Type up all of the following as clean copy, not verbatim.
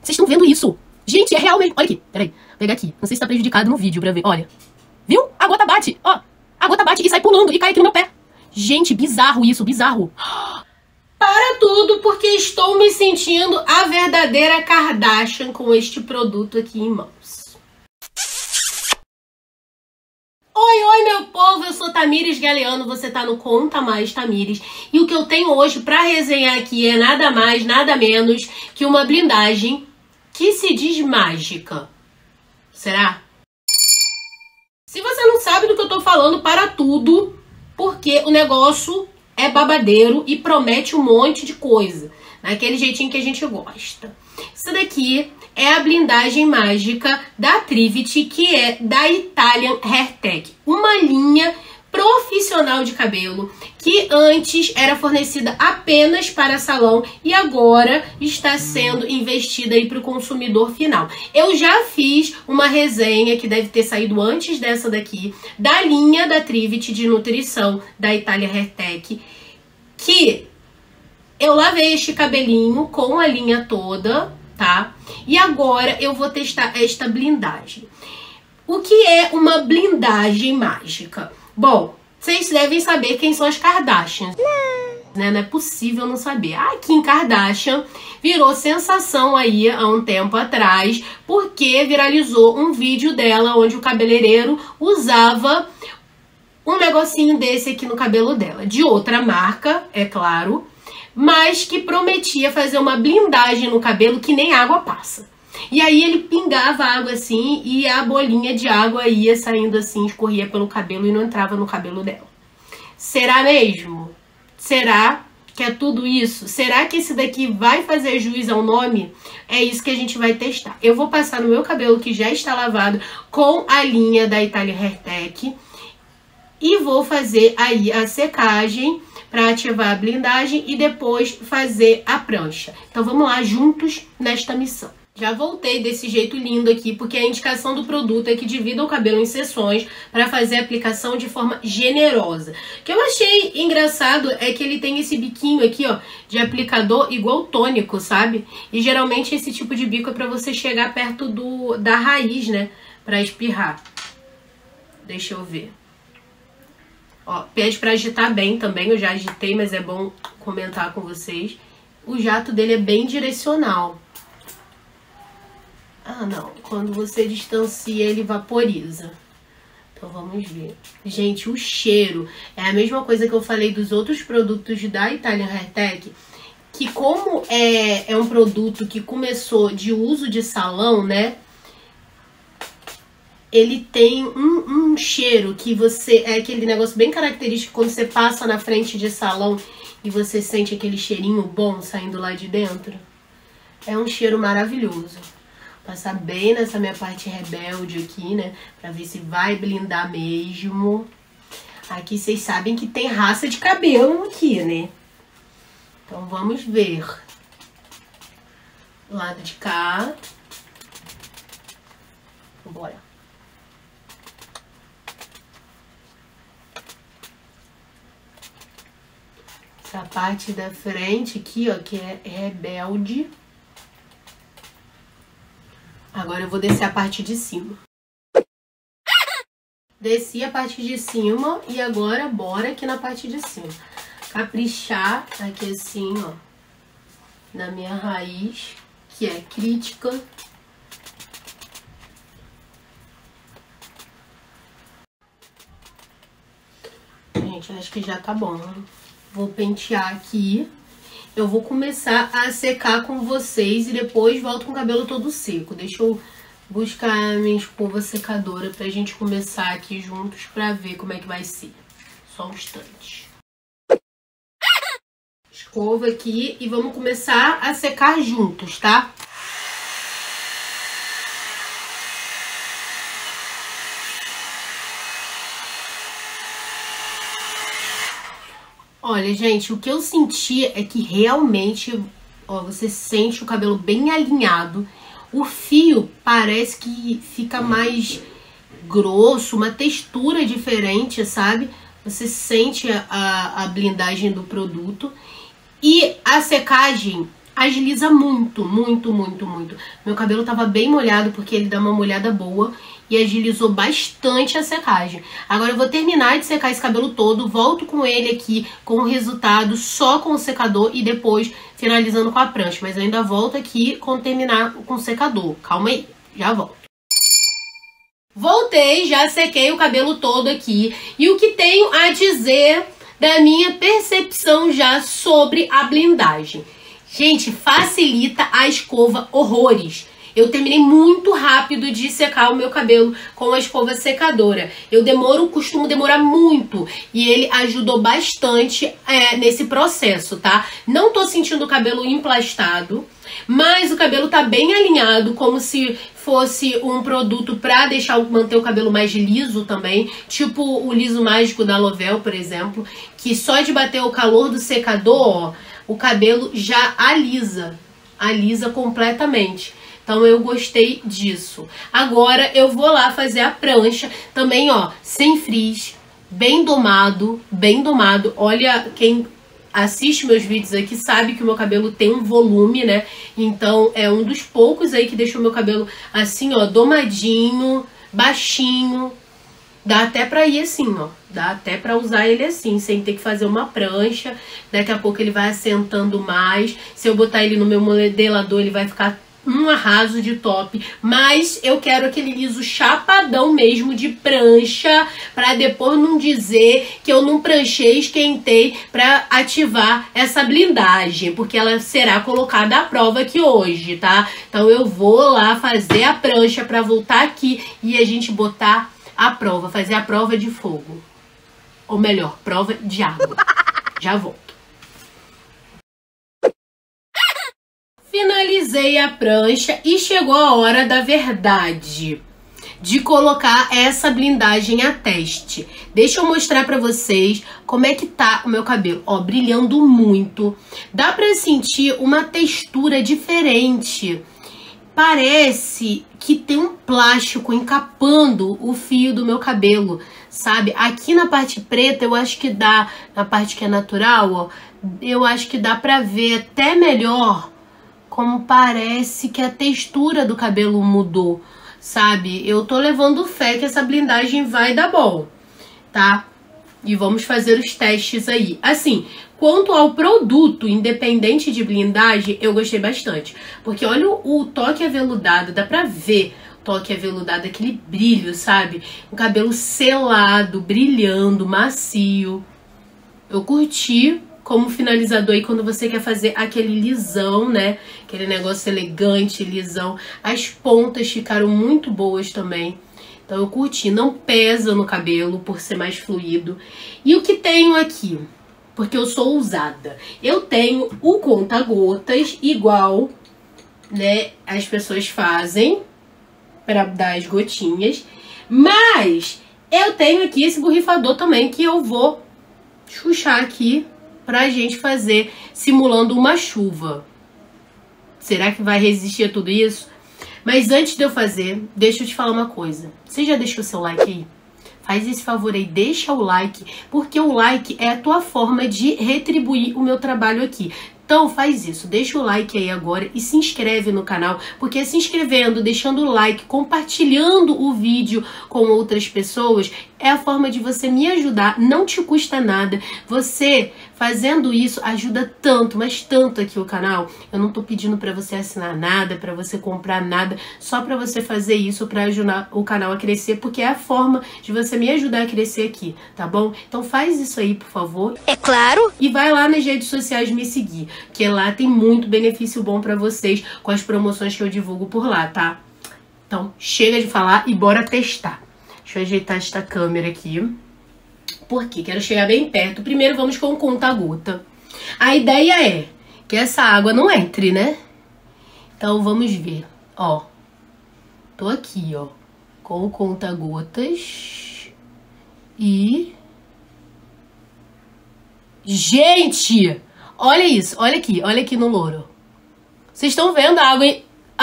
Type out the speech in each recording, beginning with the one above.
Vocês estão vendo isso? Gente, é real mesmo. Olha aqui, peraí. Vou pegar aqui. Não sei se tá prejudicado no vídeo pra ver. Olha. Viu? A gota bate. Ó. A gota bate e sai pulando e cai aqui no meu pé. Gente, bizarro isso, bizarro. Para tudo, porque estou me sentindo a verdadeira Kardashian com este produto aqui em mãos. Oi, meu povo, eu sou Tamires Galeano, você tá no Conta Mais Tamires. E o que eu tenho hoje pra resenhar aqui é nada mais, nada menos que uma blindagem que se diz mágica. Será? Se você não sabe do que eu tô falando, para tudo, porque o negócio é babadeiro e promete um monte de coisa, naquele jeitinho que a gente gosta. Isso daqui é a blindagem mágica da Trivit, que é da Italian Hair Tech, uma linha profissional de cabelo que antes era fornecida apenas para salão e agora está sendo investida aí para o consumidor final. Eu já fiz uma resenha que deve ter saído antes dessa daqui, da linha da Trivit de nutrição da Italian Hair Tech, que eu lavei este cabelinho com a linha toda, tá? E agora eu vou testar esta blindagem. O que é uma blindagem mágica? Bom, vocês devem saber quem são as Kardashians, né? Não é possível não saber. A Kim Kardashian virou sensação aí há um tempo atrás, porque viralizou um vídeo dela onde o cabeleireiro usava um negocinho desse aqui no cabelo dela, de outra marca, é claro, mas que prometia fazer uma blindagem no cabelo que nem água passa. E aí ele pingava água assim e a bolinha de água ia saindo assim, escorria pelo cabelo e não entrava no cabelo dela. Será mesmo? Será que é tudo isso? Será que esse daqui vai fazer jus ao nome? É isso que a gente vai testar. Eu vou passar no meu cabelo que já está lavado com a linha da Italian Hair Tech e vou fazer aí a secagem para ativar a blindagem e depois fazer a prancha. Então vamos lá juntos nesta missão. Já voltei desse jeito lindo aqui, porque a indicação do produto é que divida o cabelo em seções para fazer a aplicação de forma generosa. O que eu achei engraçado é que ele tem esse biquinho aqui, ó, de aplicador igual tônico, sabe? E geralmente esse tipo de bico é para você chegar perto da raiz, né? Para espirrar. Deixa eu ver. Ó, pede para agitar bem também, eu já agitei, mas é bom comentar com vocês. O jato dele é bem direcional. Ah, não. Quando você distancia, ele vaporiza. Então, vamos ver. Gente, o cheiro é a mesma coisa que eu falei dos outros produtos da Italian Hair Tech, que como é um produto que começou de uso de salão, né? Ele tem um cheiro que você... É aquele negócio bem característico quando você passa na frente de salão e você sente aquele cheirinho bom saindo lá de dentro. É um cheiro maravilhoso. Passar bem nessa minha parte rebelde aqui, né? Pra ver se vai blindar mesmo. Aqui vocês sabem que tem raça de cabelo aqui, né? Então vamos ver. Do lado de cá. Bora. Essa parte da frente aqui, ó, que é rebelde. Agora eu vou descer a parte de cima. Desci a parte de cima e agora bora aqui na parte de cima. Caprichar aqui assim, ó, na minha raiz, que é crítica. Gente, acho que já tá bom, né? Vou pentear aqui. Eu vou começar a secar com vocês e depois volto com o cabelo todo seco. Deixa eu buscar a minha escova secadora pra gente começar aqui juntos pra ver como é que vai ser. Só um instante. Escova aqui e vamos começar a secar juntos, tá? Olha, gente, o que eu senti é que realmente, ó, você sente o cabelo bem alinhado. O fio parece que fica mais grosso, uma textura diferente, sabe? Você sente a blindagem do produto. E a secagem agiliza muito, muito, muito, muito. Meu cabelo tava bem molhado porque ele dá uma molhada boa e agilizou bastante a secagem. Agora eu vou terminar de secar esse cabelo todo, volto com ele aqui com o resultado só com o secador e depois finalizando com a prancha. Mas eu ainda volto aqui quando terminar com o secador. Calma aí, já volto. Voltei, já sequei o cabelo todo aqui. E o que tenho a dizer da minha percepção já sobre a blindagem? Gente, facilita a escova horrores. Eu terminei muito rápido de secar o meu cabelo com a escova secadora. Costumo demorar muito. E ele ajudou bastante nesse processo, tá? Não tô sentindo o cabelo emplastado, mas o cabelo tá bem alinhado, como se fosse um produto pra manter o cabelo mais liso também. Tipo o liso mágico da Lovell, por exemplo, que só de bater o calor do secador, ó, o cabelo já alisa completamente. Então eu gostei disso. Agora eu vou lá fazer a prancha. Também, ó, sem frizz, bem domado, bem domado. Olha, quem assiste meus vídeos aqui sabe que o meu cabelo tem um volume, né? Então é um dos poucos aí que deixou meu cabelo assim, ó, domadinho, baixinho. Dá até pra ir assim, ó. Dá até pra usar ele assim, sem ter que fazer uma prancha. Daqui a pouco ele vai assentando mais. Se eu botar ele no meu modelador, ele vai ficar um arraso de top. Mas eu quero aquele liso chapadão mesmo de prancha, pra depois não dizer que eu não pranchei, esquentei pra ativar essa blindagem, porque ela será colocada à prova aqui hoje, tá? Então eu vou lá fazer a prancha pra voltar aqui e a gente botar a prova, fazer a prova de fogo. Ou melhor, prova de água. Já volto. Finalizei a prancha e chegou a hora da verdade, de colocar essa blindagem a teste. Deixa eu mostrar pra vocês como é que tá o meu cabelo. Ó, brilhando muito. Dá pra sentir uma textura diferente. Parece que tem um plástico encapando o fio do meu cabelo, sabe? Aqui na parte preta eu acho que dá, na parte que é natural, ó, eu acho que dá pra ver até melhor como parece que a textura do cabelo mudou, sabe? Eu tô levando fé que essa blindagem vai dar bom, tá? E vamos fazer os testes aí. Assim, quanto ao produto, independente de blindagem, eu gostei bastante. Porque olha o toque aveludado, dá pra ver o toque aveludado, aquele brilho, sabe? O cabelo selado, brilhando, macio. Eu curti como finalizador aí quando você quer fazer aquele lisão, né? Aquele negócio elegante, lisão. As pontas ficaram muito boas também. Então eu curti, não pesa no cabelo por ser mais fluido. E o que tenho aqui? Porque eu sou ousada. Eu tenho o conta-gotas igual, né, as pessoas fazem para dar as gotinhas. Mas eu tenho aqui esse borrifador também que eu vou chuchar aqui pra gente fazer simulando uma chuva. Será que vai resistir a tudo isso? Mas antes de eu fazer, deixa eu te falar uma coisa. Você já deixou seu like aí? Faz esse favor aí, deixa o like, porque o like é a tua forma de retribuir o meu trabalho aqui. Então faz isso, deixa o like aí agora e se inscreve no canal, porque se inscrevendo, deixando o like, compartilhando o vídeo com outras pessoas, é a forma de você me ajudar, não te custa nada. Você fazendo isso ajuda tanto, mas tanto aqui o canal. Eu não tô pedindo pra você assinar nada, pra você comprar nada, só pra você fazer isso, pra ajudar o canal a crescer, porque é a forma de você me ajudar a crescer aqui, tá bom? Então faz isso aí, por favor. É claro! E vai lá nas redes sociais me seguir, que lá tem muito benefício bom pra vocês com as promoções que eu divulgo por lá, tá? Então chega de falar e bora testar. Deixa eu ajeitar esta câmera aqui, porque quero chegar bem perto. Primeiro vamos com o conta-gota. A ideia é que essa água não entre, né? Então vamos ver. Ó, tô aqui, ó, com o conta-gotas e... Gente, olha isso, olha aqui no louro. Vocês estão vendo a água...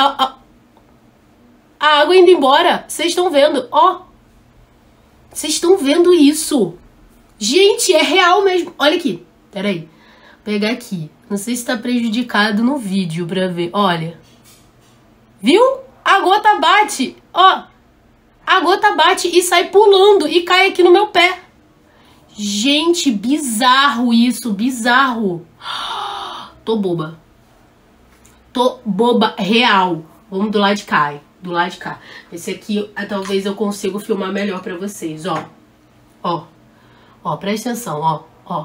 A água indo embora. Vocês estão vendo, ó. Vocês estão vendo isso? Gente, é real mesmo. Olha aqui. Peraí. Vou pegar aqui. Não sei se tá prejudicado no vídeo pra ver. Olha. Viu? A gota bate. Ó. A gota bate e sai pulando e cai aqui no meu pé. Gente, bizarro isso. Bizarro. Tô boba. Tô boba real. Vamos do lado de cá. Do lado de cá. Esse aqui, talvez eu consiga filmar melhor pra vocês. Ó. Ó. Ó, presta atenção. Ó. Ó.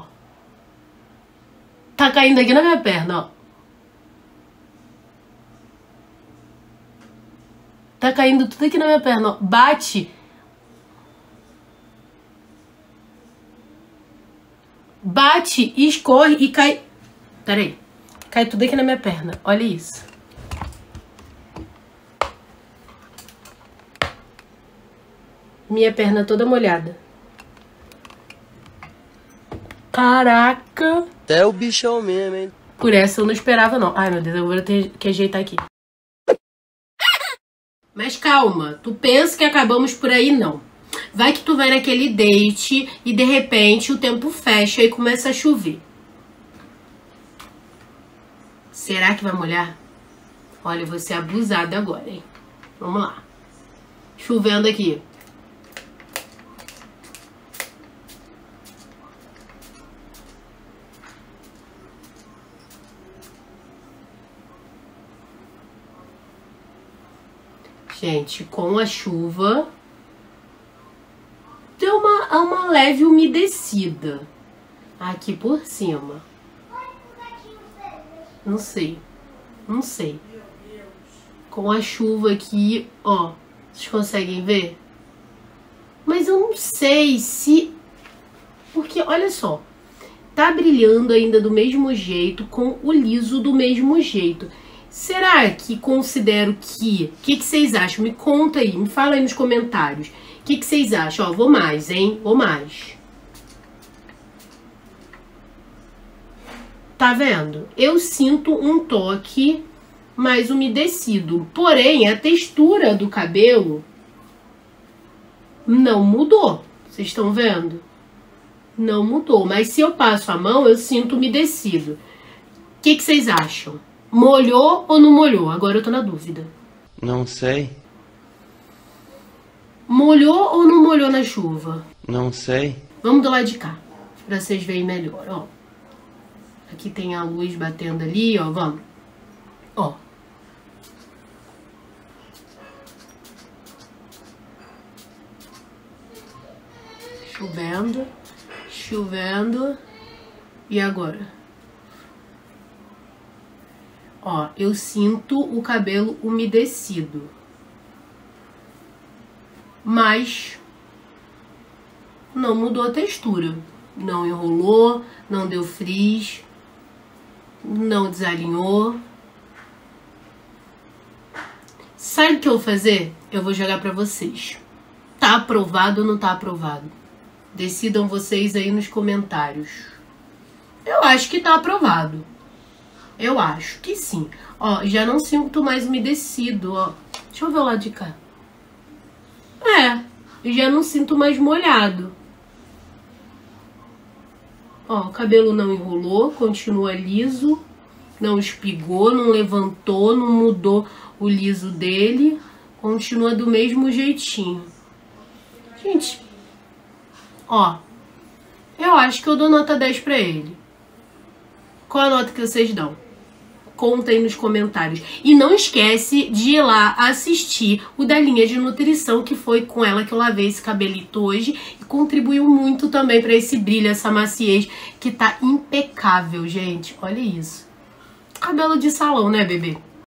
Tá caindo aqui na minha perna, ó. Tá caindo tudo aqui na minha perna, ó. Bate. Bate, escorre e cai. Pera aí. Cai tudo aqui na minha perna. Olha isso. Minha perna toda molhada. Caraca. Até o bichão mesmo, hein? Por essa eu não esperava, não. Ai, meu Deus, eu vou ter que ajeitar aqui. Mas calma, tu pensa que acabamos por aí, não. Vai que tu vai naquele date e de repente o tempo fecha e começa a chover. Será que vai molhar? Olha, eu vou ser abusada agora, hein? Vamos lá. Chovendo aqui. Gente, com a chuva, deu uma leve umedecida aqui por cima. Não sei. Não sei. Com a chuva aqui, ó. Vocês conseguem ver? Mas eu não sei se... Porque, olha só. Tá brilhando ainda do mesmo jeito, com o liso do mesmo jeito. Será que considero que... O que vocês acham? Me conta aí, me fala aí nos comentários. O que vocês acham? Ó, vou mais, hein? Vou mais. Tá vendo? Eu sinto um toque mais umedecido. Porém, a textura do cabelo não mudou. Vocês estão vendo? Não mudou. Mas se eu passo a mão, eu sinto umedecido. O que vocês acham? Molhou ou não molhou? Agora eu tô na dúvida. Não sei. Molhou ou não molhou na chuva? Não sei. Vamos do lado de cá, pra vocês verem melhor, ó. Aqui tem a luz batendo ali, ó, vamos. Ó. Chovendo, chovendo. E agora? Ó, eu sinto o cabelo umedecido. Mas não mudou a textura. Não enrolou, não deu frizz, não desalinhou. Sabe o que eu vou fazer? Eu vou jogar pra vocês. Tá aprovado ou não tá aprovado? Decidam vocês aí nos comentários. Eu acho que tá aprovado. Eu acho que sim. Ó, já não sinto mais umedecido, ó. Deixa eu ver o lado de cá. Já não sinto mais molhado. Ó, o cabelo não enrolou, continua liso. Não espigou, não levantou, não mudou o liso dele. Continua do mesmo jeitinho. Gente, ó, eu acho que eu dou nota 10 pra ele. Qual a nota que vocês dão? Conta aí nos comentários. E não esquece de ir lá assistir o da linha de nutrição, que foi com ela que eu lavei esse cabelito hoje. E contribuiu muito também pra esse brilho, essa maciez, que tá impecável, gente. Olha isso. Cabelo de salão, né, bebê?